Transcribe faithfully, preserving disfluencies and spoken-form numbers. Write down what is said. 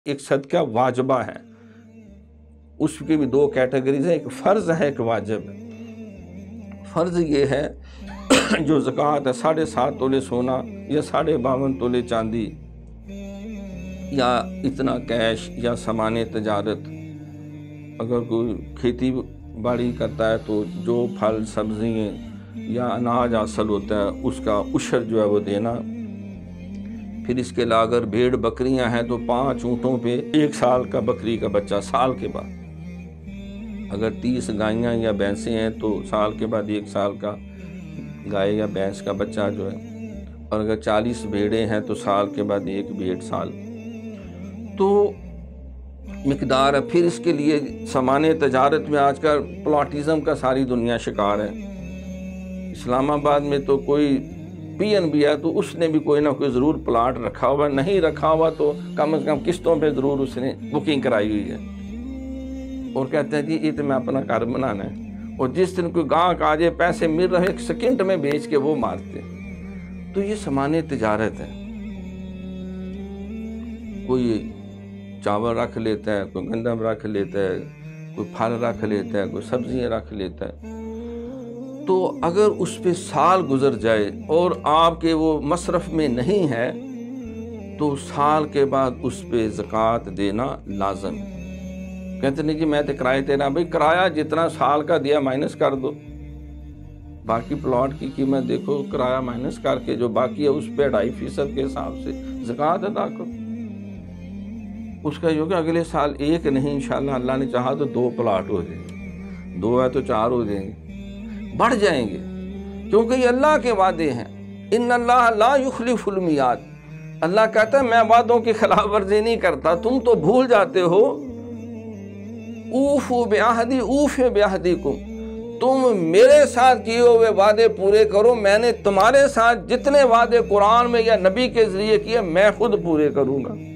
ایک صدقہ واجبہ ہے، اس کی بھی دو کیٹیگریز ہیں، ایک فرض ہے ایک واجب ہے۔ فرض یہ ہے جو زکوٰۃ ہے ساڑھے سات تولے سونا یا ساڑھے باون تولے چاندی یا اتنا کیش یا سامان تجارت، اگر کوئی کھیتی باڑی کرتا ہے تو جو پھل سبزیاں یا اناج حاصل ہوتا ہے اس کا عشر جو ہے وہ دینا۔ پھر اس کے علاوہ اگر بھیڑ بکریاں ہیں تو پانچ اونٹوں پہ ایک سال کا بکری کا بچہ سال کے بعد، اگر تیس گائیاں یا بھینسیں ہیں تو سال کے بعد ایک سال کا گائے یا بھینس کا بچہ جو ہے، اور اگر چالیس بھیڑیں ہیں تو سال کے بعد ایک بھیڑ سال تو مقدار ہے۔ پھر اس کے لیے سامان تجارت میں آج کل پلاٹزم کا ساری دنیا شکار ہے۔ اسلام آباد میں تو کوئی پی این بی ہے تو اس نے بھی کوئی نہ کوئی ضرور پلاٹ رکھا ہوا، نہیں رکھا ہوا تو کم از کم قسطوں پہ ضرور اس نے بکنگ کرائی ہوئی ہے، اور کہتے ہیں جی یہ تو میں اپنا گھر بنانا ہے، اور جس دن کوئی گاہک آ جائے پیسے مل رہے ایک سیکنڈ میں بیچ کے وہ مارتے۔ تو یہ سامان تجارت ہے، کوئی چاول رکھ لیتا ہے، کوئی گندم رکھ لیتا ہے، کوئی پھل رکھ لیتا ہے، کوئی سبزیاں رکھ لیتا ہے۔ تو اگر اس پہ سال گزر جائے اور آپ کے وہ مصرف میں نہیں ہے تو سال کے بعد اس پہ زکوٰۃ دینا لازم ہے۔ کہتے نہیں کہ میں تو کرایہ دے رہا، بھائی کرایہ جتنا سال کا دیا مائنس کر دو، باقی پلاٹ کی قیمت دیکھو، کرایہ مائنس کر کے جو باقی ہے اس پہ ڈھائی فیصد کے حساب سے زکوٰۃ ادا کرو۔ اس کا جو کہ اگلے سال ایک نہیں انشاءاللہ اللہ نے چاہا تو دو پلاٹ ہو جائیں گے، دو ہے تو چار ہو جائیں گے، بڑھ جائیں گے، کیونکہ یہ اللہ کے وعدے ہیں۔ ان اللہ لا یخلف المیعاد، اللہ کہتا ہے میں وعدوں کی خلاف ورزی نہیں کرتا، تم تو بھول جاتے ہو۔ اوفوا بعہدی اوف بعہدکم، تم میرے ساتھ کیے ہوئے وعدے پورے کرو، میں نے تمہارے ساتھ جتنے وعدے قرآن میں یا نبی کے ذریعے کیے میں خود پورے کروں گا۔